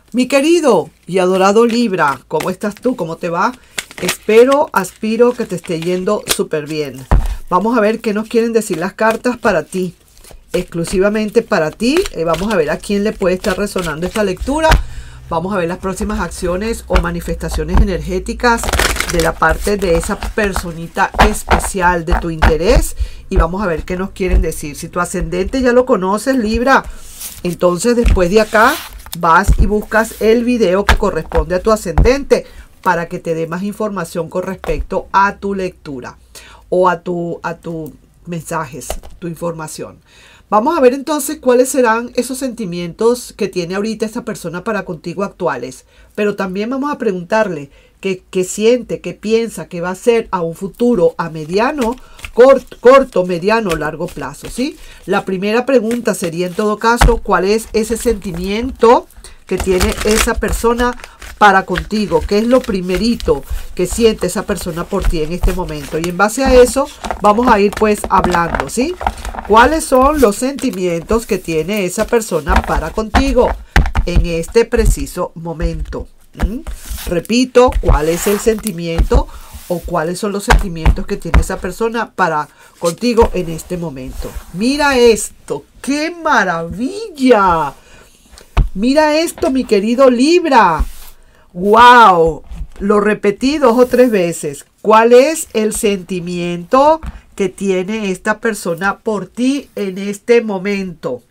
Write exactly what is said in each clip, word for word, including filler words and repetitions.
Mi querido y adorado Libra, ¿cómo estás tú? ¿Cómo te va? Espero, aspiro que te esté yendo súper bien. Vamos a ver qué nos quieren decir las cartas para ti. Exclusivamente para ti. Eh, vamos a ver a quién le puede estar resonando esta lectura. Vamos a ver las próximas acciones o manifestaciones energéticas de la parte de esa personita especial de tu interés. Y vamos a ver qué nos quieren decir. Si tu ascendente ya lo conoces, Libra, entonces después de acá vas y buscas el video que corresponde a tu ascendente para que te dé más información con respecto a tu lectura o a tu, a tu mensajes, tu información. Vamos a ver entonces cuáles serán esos sentimientos que tiene ahorita esta persona para contigo actuales. Pero también vamos a preguntarle qué, qué siente, qué piensa, qué va a hacer a un futuro, a mediano, corto, corto, mediano, largo plazo, ¿sí? La primera pregunta sería en todo caso, ¿cuál es ese sentimiento que tiene esa persona para contigo? ¿Qué es lo primerito que siente esa persona por ti en este momento? Y en base a eso vamos a ir pues hablando, ¿sí? ¿Cuáles son los sentimientos que tiene esa persona para contigo en este preciso momento? ¿Mm? Repito, ¿cuál es el sentimiento o cuáles son los sentimientos que tiene esa persona para contigo en este momento? Mira esto, ¡qué maravilla! Mira esto, mi querido Libra. ¡Wow! Lo repetí dos o tres veces. ¿Cuál es el sentimiento que tiene esta persona por ti en este momento?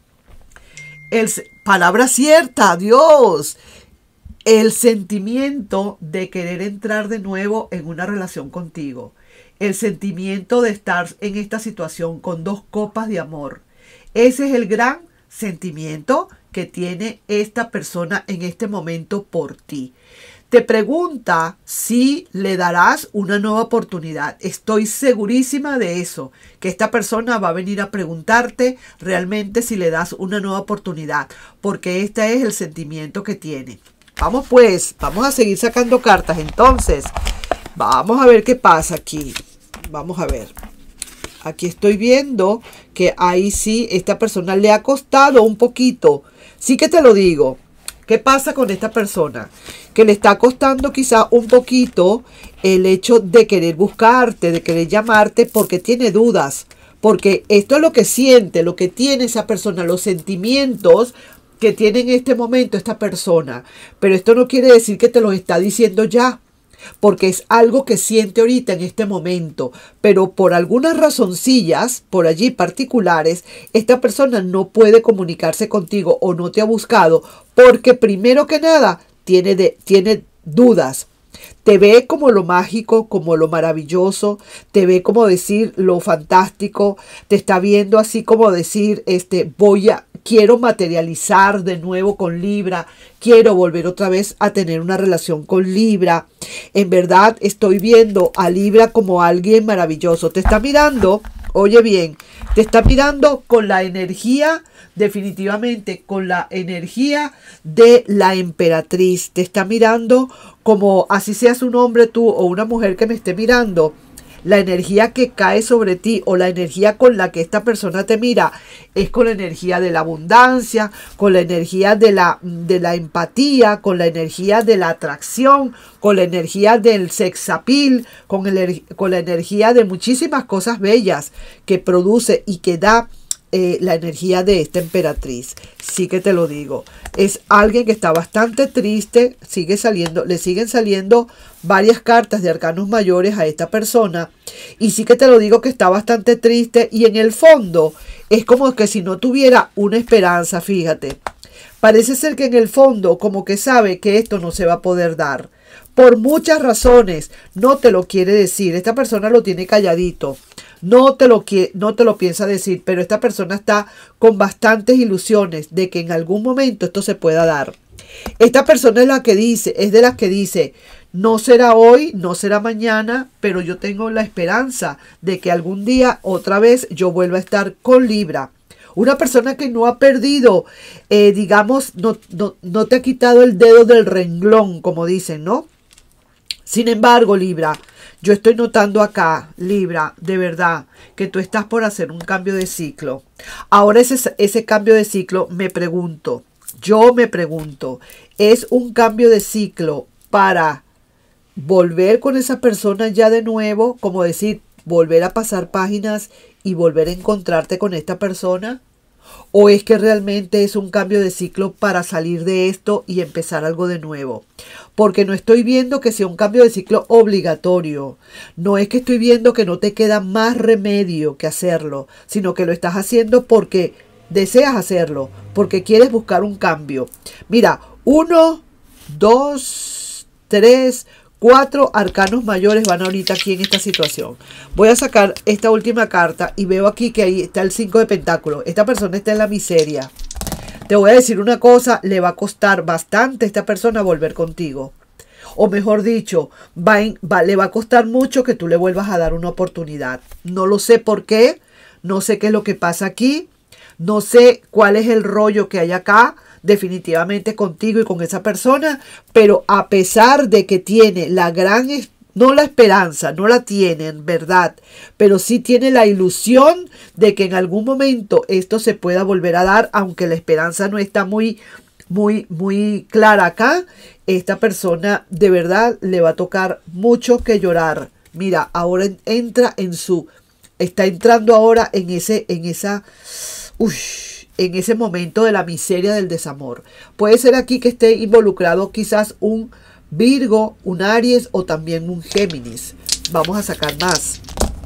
El, palabra cierta, Dios. El sentimiento de querer entrar de nuevo en una relación contigo. El sentimiento de estar en esta situación con dos copas de amor. Ese es el gran sentimiento que tiene esta persona en este momento por ti. Te pregunta si le darás una nueva oportunidad. Estoy segurísima de eso, que esta persona va a venir a preguntarte realmente si le das una nueva oportunidad, porque este es el sentimiento que tiene. Vamos pues, vamos a seguir sacando cartas entonces. Vamos a ver qué pasa aquí. Vamos a ver. Aquí estoy viendo que ahí sí, esta persona le ha costado un poquito. Sí que te lo digo. ¿Qué pasa con esta persona? Que le está costando quizá un poquito el hecho de querer buscarte, de querer llamarte porque tiene dudas. Porque esto es lo que siente, lo que tiene esa persona, los sentimientos que tiene en este momento esta persona. Pero esto no quiere decir que te lo está diciendo ya, porque es algo que siente ahorita en este momento, pero por algunas razoncillas, por allí particulares, esta persona no puede comunicarse contigo o no te ha buscado, porque primero que nada tiene, de, tiene dudas. Te ve como lo mágico, como lo maravilloso, te ve como decir lo fantástico, te está viendo así como decir, este, voy a, quiero materializar de nuevo con Libra, quiero volver otra vez a tener una relación con Libra. En verdad estoy viendo a Libra como alguien maravilloso. Te está mirando, oye bien, te está mirando con la energía, definitivamente con la energía de la emperatriz. Te está mirando como, así seas un hombre tú o una mujer que me esté mirando, la energía que cae sobre ti o la energía con la que esta persona te mira es con la energía de la abundancia, con la energía de la, de la empatía, con la energía de la atracción, con la energía del sex appeal, con, el, con la energía de muchísimas cosas bellas que produce y que da eh, la energía de esta emperatriz. Sí que te lo digo. Es alguien que está bastante triste, sigue saliendo, le siguen saliendo varias cartas de arcanos mayores a esta persona y sí que te lo digo que está bastante triste y en el fondo es como que si no tuviera una esperanza, fíjate. Parece ser que en el fondo como que sabe que esto no se va a poder dar. Por muchas razones no te lo quiere decir. Esta persona lo tiene calladito. No te, lo quiere, no te lo piensa decir, pero esta persona está con bastantes ilusiones de que en algún momento esto se pueda dar. Esta persona es la que dice, es de las que dice, no será hoy, no será mañana, pero yo tengo la esperanza de que algún día otra vez yo vuelva a estar con Libra. Una persona que no ha perdido, eh, digamos, no, no, no te ha quitado el dedo del renglón, como dicen, ¿no? Sin embargo, Libra, yo estoy notando acá, Libra, de verdad, que tú estás por hacer un cambio de ciclo. Ahora ese, ese cambio de ciclo, me pregunto, yo me pregunto, ¿es un cambio de ciclo para volver con esa persona ya de nuevo? Como decir, volver a pasar páginas y volver a encontrarte con esta persona. ¿O es que realmente es un cambio de ciclo para salir de esto y empezar algo de nuevo? Porque no estoy viendo que sea un cambio de ciclo obligatorio. No es que estoy viendo que no te queda más remedio que hacerlo, sino que lo estás haciendo porque deseas hacerlo, porque quieres buscar un cambio. Mira, uno, dos, tres, cuatro arcanos mayores van ahorita aquí en esta situación. Voy a sacar esta última carta y veo aquí que ahí está el cinco de pentáculos. Esta persona está en la miseria. Te voy a decir una cosa, le va a costar bastante a esta persona volver contigo. O mejor dicho, va, va, le va a costar mucho que tú le vuelvas a dar una oportunidad. No lo sé por qué, no sé qué es lo que pasa aquí, no sé cuál es el rollo que hay acá, definitivamente contigo y con esa persona, pero a pesar de que tiene la gran, no la esperanza, no la tiene en verdad, pero sí tiene la ilusión de que en algún momento esto se pueda volver a dar, aunque la esperanza no está muy, muy, muy clara acá, esta persona de verdad le va a tocar mucho que llorar. Mira, ahora entra en su, está entrando ahora en ese, en esa, uff, en ese momento de la miseria del desamor. Puede ser aquí que esté involucrado quizás un Virgo, un Aries o también un Géminis. Vamos a sacar más.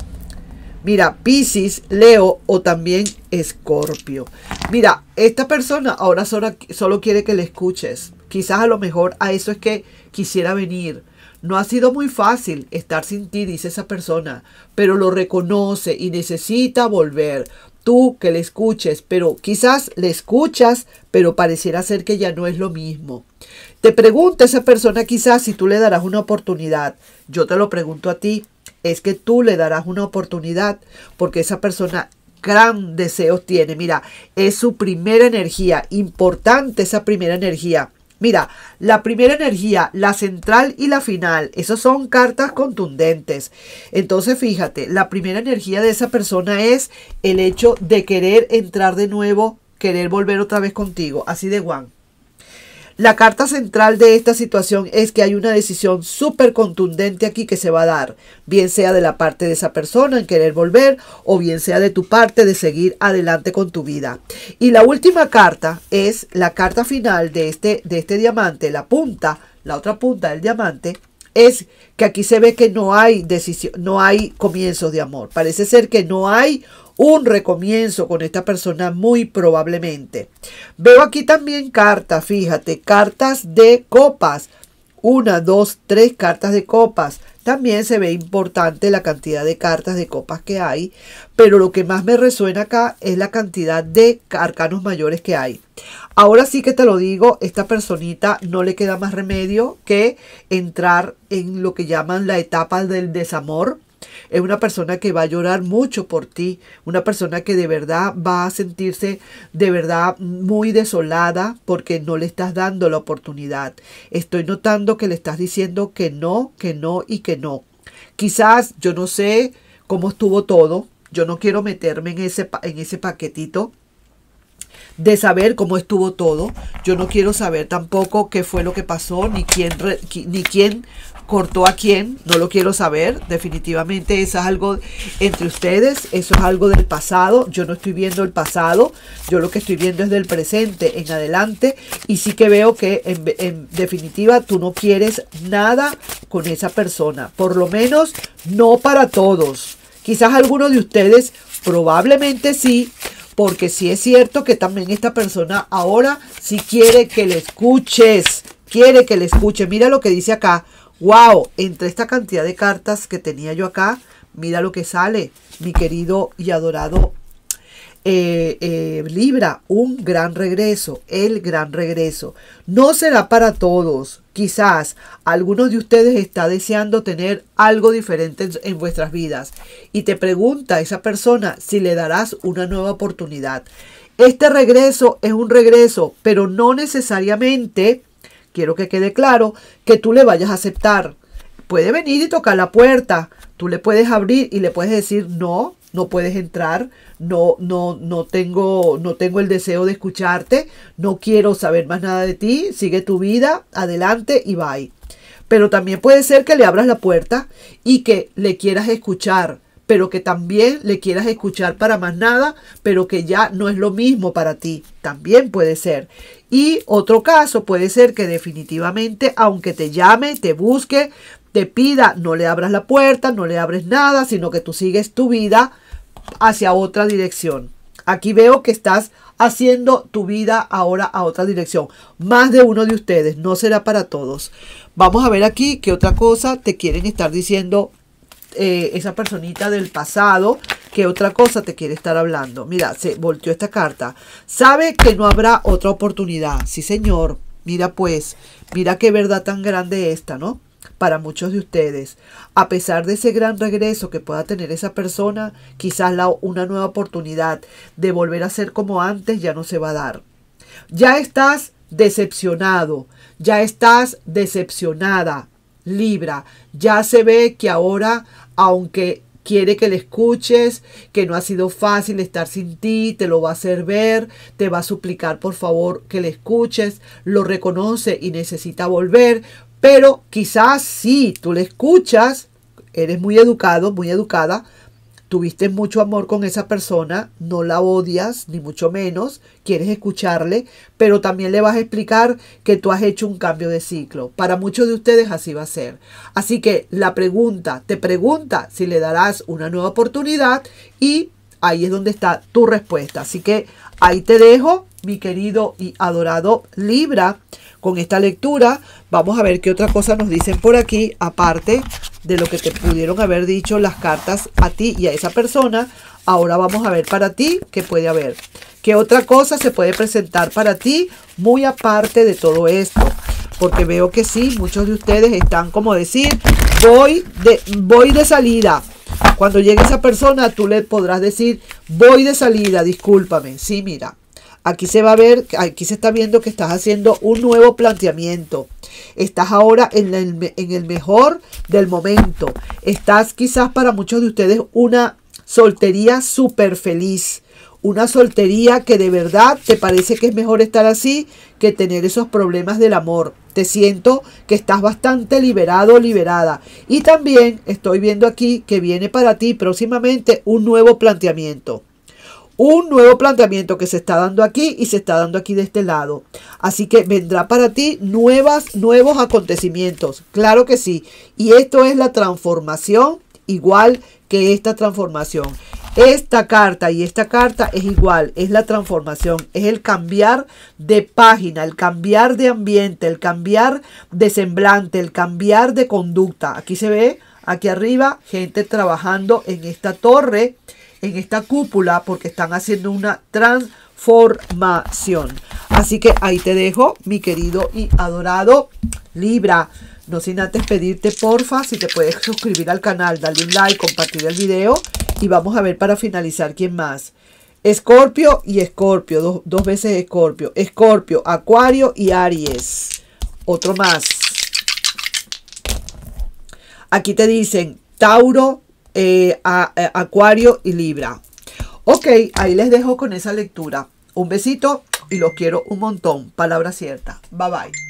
Mira, Piscis, Leo o también Escorpio. Mira, esta persona ahora solo, solo quiere que le escuches. Quizás a lo mejor a eso es que quisiera venir. No ha sido muy fácil estar sin ti, dice esa persona, pero lo reconoce y necesita volver. Tú que le escuches, pero quizás le escuchas, pero pareciera ser que ya no es lo mismo. Te pregunta esa persona quizás si tú le darás una oportunidad. Yo te lo pregunto a ti, es que tú le darás una oportunidad porque esa persona gran deseos tiene. Mira, es su primera energía, importante esa primera energía. Mira, la primera energía, la central y la final, esas son cartas contundentes. Entonces, fíjate, la primera energía de esa persona es el hecho de querer entrar de nuevo, querer volver otra vez contigo, así de guan. La carta central de esta situación es que hay una decisión súper contundente aquí que se va a dar, bien sea de la parte de esa persona en querer volver o bien sea de tu parte de seguir adelante con tu vida. Y la última carta es la carta final de este, de este diamante, la punta, la otra punta del diamante, es que aquí se ve que no hay decisión, no hay comienzos de amor. Parece ser que no hay un recomienzo con esta persona muy probablemente. Veo aquí también cartas, fíjate, cartas de copas. Una, dos, tres cartas de copas. También se ve importante la cantidad de cartas de copas que hay. Pero lo que más me resuena acá es la cantidad de arcanos mayores que hay. Ahora sí que te lo digo, esta personita no le queda más remedio que entrar en lo que llaman la etapa del desamor. Es una persona que va a llorar mucho por ti, una persona que de verdad va a sentirse de verdad muy desolada porque no le estás dando la oportunidad. Estoy notando que le estás diciendo que no, que no y que no. Quizás yo no sé cómo estuvo todo, yo no quiero meterme en ese, en ese paquetito de saber cómo estuvo todo. Yo no quiero saber tampoco qué fue lo que pasó, ni quién, ni quién cortó a quién, no lo quiero saber. Definitivamente eso es algo entre ustedes, eso es algo del pasado. Yo no estoy viendo el pasado, yo lo que estoy viendo es del presente en adelante. Y sí que veo que en, en definitiva tú no quieres nada con esa persona, por lo menos no para todos. Quizás algunos de ustedes probablemente sí, porque sí es cierto que también esta persona ahora sí quiere que le escuches, quiere que le escuche. Mira lo que dice acá. Wow, entre esta cantidad de cartas que tenía yo acá, mira lo que sale, mi querido y adorado eh, eh, Libra, un gran regreso, el gran regreso. No será para todos, quizás algunos de ustedes está deseando tener algo diferente en, en vuestras vidas y te pregunta a esa persona si le darás una nueva oportunidad. Este regreso es un regreso, pero no necesariamente... Quiero que quede claro que tú le vayas a aceptar. Puede venir y tocar la puerta. Tú le puedes abrir y le puedes decir, no, no puedes entrar, no, no, no tengo, no tengo el deseo de escucharte, no quiero saber más nada de ti, sigue tu vida, adelante y bye. Pero también puede ser que le abras la puerta y que le quieras escuchar, pero que también le quieras escuchar para más nada, pero que ya no es lo mismo para ti. También puede ser. Y otro caso puede ser que definitivamente, aunque te llame, te busque, te pida, no le abras la puerta, no le abres nada, sino que tú sigues tu vida hacia otra dirección. Aquí veo que estás haciendo tu vida ahora a otra dirección. Más de uno de ustedes, no será para todos. Vamos a ver aquí qué otra cosa te quieren estar diciendo eh, esa personita del pasado. ¿Qué otra cosa te quiere estar hablando? Mira, se volteó esta carta. Sabe que no habrá otra oportunidad. Sí, señor. Mira pues, mira qué verdad tan grande esta, ¿no? Para muchos de ustedes, a pesar de ese gran regreso que pueda tener esa persona, quizás la, una nueva oportunidad de volver a ser como antes ya no se va a dar. Ya estás decepcionado, ya estás decepcionada, Libra. Ya se ve que ahora, aunque quiere que le escuches, que no ha sido fácil estar sin ti, te lo va a hacer ver, te va a suplicar por favor que le escuches, lo reconoce y necesita volver. Pero quizás si tú le escuchas, eres muy educado, muy educada, tuviste mucho amor con esa persona, no la odias, ni mucho menos, quieres escucharle, pero también le vas a explicar que tú has hecho un cambio de ciclo. Para muchos de ustedes así va a ser. Así que la pregunta, te pregunta si le darás una nueva oportunidad y ahí es donde está tu respuesta. Así que ahí te dejo, mi querido y adorado Libra, con esta lectura. Vamos a ver qué otra cosa nos dicen por aquí, aparte de lo que te pudieron haber dicho las cartas a ti y a esa persona. Ahora vamos a ver para ti qué puede haber. ¿Qué otra cosa se puede presentar para ti muy aparte de todo esto? Porque veo que sí, muchos de ustedes están como decir, voy de, voy de salida. Cuando llegue esa persona, tú le podrás decir, voy de salida, discúlpame. Sí, mira. Aquí se va a ver, aquí se está viendo que estás haciendo un nuevo planteamiento. Estás ahora en el, en el mejor del momento. Estás quizás para muchos de ustedes una soltería súper feliz. Una soltería que de verdad te parece que es mejor estar así que tener esos problemas del amor. Te siento que estás bastante liberado o liberada. Y también estoy viendo aquí que viene para ti próximamente un nuevo planteamiento. Un nuevo planteamiento que se está dando aquí y se está dando aquí de este lado. Así que vendrá para ti nuevas, nuevos acontecimientos. Claro que sí. Y esto es la transformación, igual que esta transformación. Esta carta y esta carta es igual. Es la transformación. Es el cambiar de página, el cambiar de ambiente, el cambiar de semblante, el cambiar de conducta. Aquí se ve, aquí arriba, gente trabajando en esta torre, en esta cúpula, porque están haciendo una transformación. Así que ahí te dejo, mi querido y adorado Libra. No sin antes pedirte, porfa, si te puedes suscribir al canal, darle un like, compartir el video. Y vamos a ver para finalizar quién más. Escorpio y Escorpio, dos, dos veces Escorpio. Escorpio, Acuario y Aries. Otro más. Aquí te dicen Tauro, Eh, a, a, Acuario y Libra. Ok, ahí les dejo con esa lectura. Un besito y los quiero un montón. Palabra cierta. Bye bye.